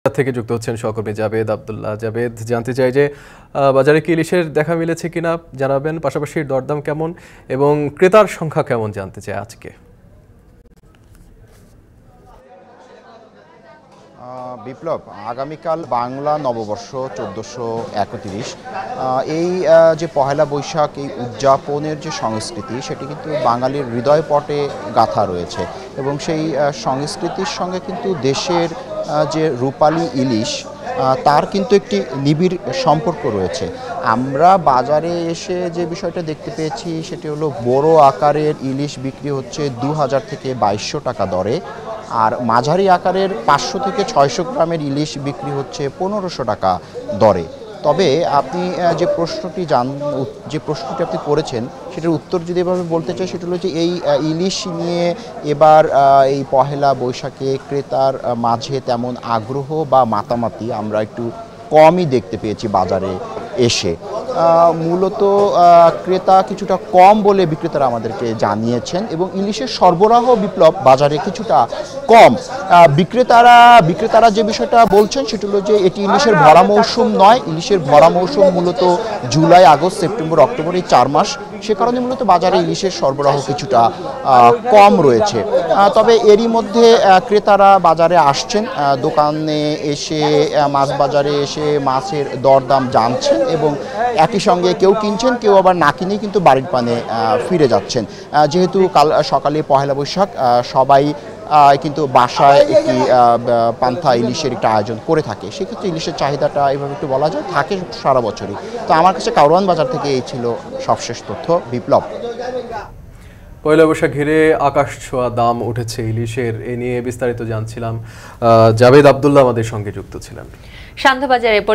থেকে যুক্ত হচ্ছেন সহকর্মী জাবেদ আব্দুল্লাহ। জাবেদ, জানতে চাই যে বাজারে কি ইলিশের দেখা মিলেছে কিনা জানাবেন, পাশাপাশি দরদাম কেমন এবং ক্রেতার সংখ্যা কেমন জানতে চাই আজকে। বিপ্লব, আগামীকাল বাংলা নববর্ষ 1431। এই যে পহেলা বৈশাখ, এই উদযাপনের যে সংস্কৃতি, সেটি কিন্তু বাঙালির হৃদয়পটে গাঁথা রয়েছে এবং সেই সংস্কৃতির সঙ্গে কিন্তু দেশের যে রূপালী ইলিশ, তার কিন্তু একটি নিবিড় সম্পর্ক রয়েছে। আমরা বাজারে এসে যে বিষয়টা দেখতে পেয়েছি সেটি হলো বড় আকারের ইলিশ বিক্রি হচ্ছে 2000 থেকে 2200 টাকা দরে, আর মাঝারি আকারের 500 থেকে 600 গ্রামের ইলিশ বিক্রি হচ্ছে 1500 টাকা দরে। তবে আপনি যে প্রশ্নটি আপনি করেছেন সেটার উত্তর যদি এভাবে বলতে চাই, সেটা হলো যে এই ইলিশ নিয়ে এবার এই পহেলা বৈশাখে ক্রেতার মাঝে তেমন আগ্রহ বা মাতামাতি আমরা একটু কমই দেখতে পেয়েছি বাজারে এসে। মূলত ক্রেতা কিছুটা কম বলে বিক্রেতারা আমাদেরকে জানিয়েছেন এবং ইলিশের সরবরাহ বিপ্লব বাজারে কিছুটা কম। বিক্রেতারা যে বিষয়টা বলছেন সেটা হলো যে এটি ইলিশের ভরা মৌসুম নয়, ইলিশের ভরা মৌসুম মূলত জুলাই, আগস্ট, সেপ্টেম্বর, অক্টোবর, এই 4 মাস। সে কারণে মূলত বাজারে ইলিশের সরবরাহ কিছুটা কম রয়েছে। তবে এরই মধ্যে ক্রেতারা বাজারে আসছেন, দোকানে এসে, মাছ বাজারে এসে মাছের দরদাম জানছেন এবং একই সঙ্গে কেউ কিনছেন, কেউ আবার না কিনে কিন্তু বাড়ির পানে ফিরে যাচ্ছেন। যেহেতু কাল সকালে পহেলা বৈশাখ, সবাই কিন্তু বাসায় একটি পান্থা ইলিশের একটা আয়োজন করে থাকে, সেক্ষেত্রে ইলিশের চাহিদাটা এভাবে একটু বলা যায় থাকে সারা বছরই। তো আমার কাছে কারওয়ান বাজার থেকে এই ছিল সবশেষ তথ্য। বিপ্লব, পয়লা বৈশাখ ঘিরে আকাশ ছোঁয়া দাম উঠেছে ইলিশের, এ নিয়ে বিস্তারিত জানছিলাম। জাবেদ আব্দুল্লাহ আমাদের সঙ্গে যুক্ত ছিলেন। সান্ধ্যবাজারে